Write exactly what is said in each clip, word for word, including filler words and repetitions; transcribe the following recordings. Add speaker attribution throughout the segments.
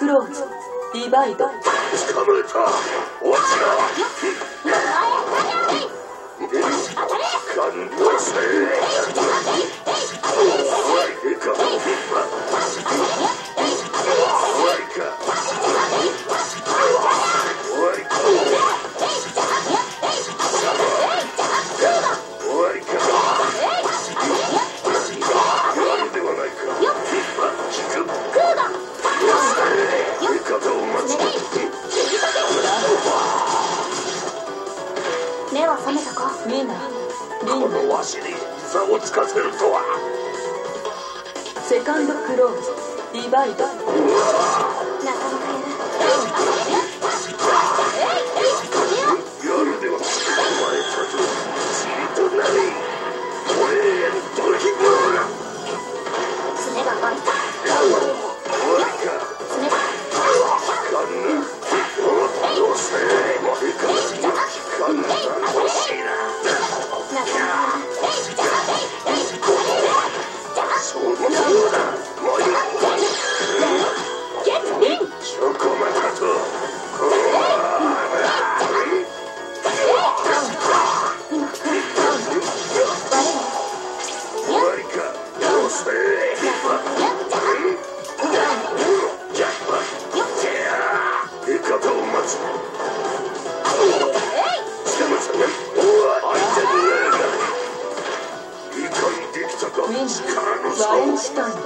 Speaker 1: ローズディバイド。
Speaker 2: 捕まえた。落ちろ。感動せ。いか。
Speaker 3: 目は覚めたか。
Speaker 1: ミナ、リ
Speaker 2: こ
Speaker 1: ンナ、
Speaker 2: のわしに座をつかせるとは。
Speaker 1: セカンドクローズディバイド。
Speaker 3: なかなかやる。
Speaker 2: 夜ではお前たち塵となり俺へドキブラ。
Speaker 3: 爪が甘い。
Speaker 2: 終わりか。
Speaker 3: 爪が
Speaker 2: かんな。どうせもういかないかんな。欲しいな。
Speaker 3: なかなかやる。
Speaker 2: そうだもういい。
Speaker 3: ゲットイン。
Speaker 2: チョコマカト。
Speaker 3: 今バレる。
Speaker 2: 終わりか。どうせじゃあいかとを待つ。してましたね。相手の映画いかにできたか。
Speaker 1: ウィン
Speaker 2: 力の差
Speaker 1: バレン
Speaker 2: を。
Speaker 1: シュタイン。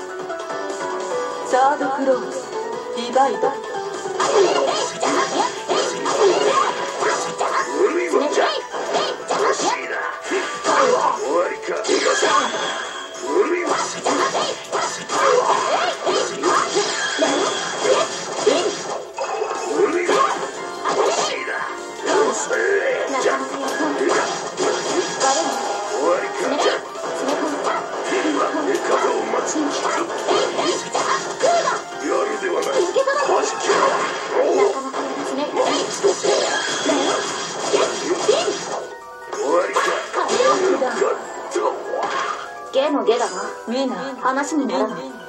Speaker 1: サードクローズディバイド。
Speaker 2: 海はじゃ欲しいな。終わりか。海は海は欲しいな。どうせじゃ
Speaker 3: なかなかやる。バレる。
Speaker 2: 終わりか。じゃ
Speaker 3: 爪が
Speaker 2: 今いかとを待つ。夜ではない。
Speaker 3: 続けただぞ。
Speaker 2: はじけろ。
Speaker 3: なかなかやる。爪
Speaker 2: もう一度。終わりか。
Speaker 1: ノックダウン。
Speaker 2: ガッと。
Speaker 3: ゲのゲだな。
Speaker 1: ミナ、
Speaker 3: 話にならない。
Speaker 1: リンナ。